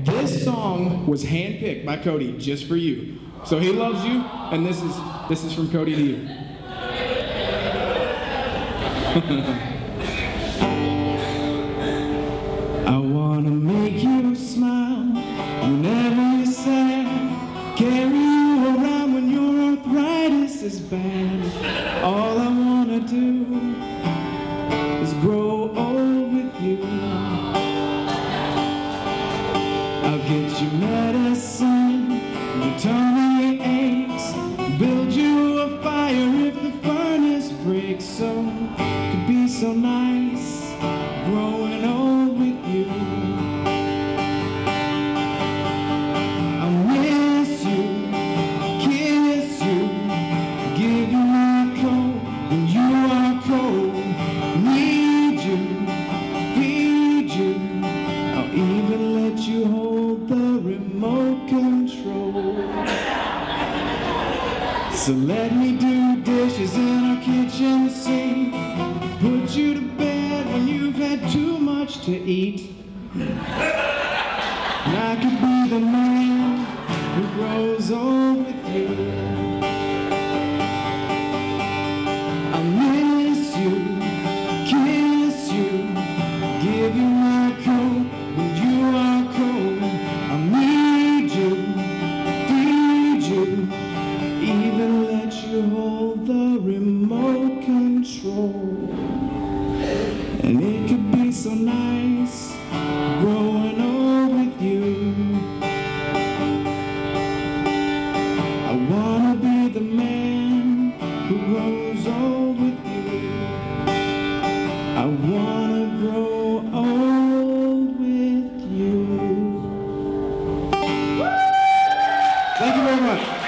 This song was handpicked by Cody just for you. So he loves you, and this is from Cody to you. I wanna make you smile whenever you're sad. Carry you around when your arthritis is bad. All I wanna do is grow old with you. I'll get you medicine, your tummy aches, build you a fire if the furnace breaks. So it could be so nice growing old with you. I'll miss you, kiss you, give you my coat when you are cold. Need you, feed you, I'll even let you hold the remote control. So let me do dishes in our kitchen sink, put you to bed when you've had too much to eat. And I could be the man who grows old with you. I'll miss you, kiss you, give you my coat when you are cold. I'll need you, feed you, even let you hold the remote control. And it could be so nice growing old with you. I wanna be the man who grows old with you. I wanna grow old with you. Thank you very much.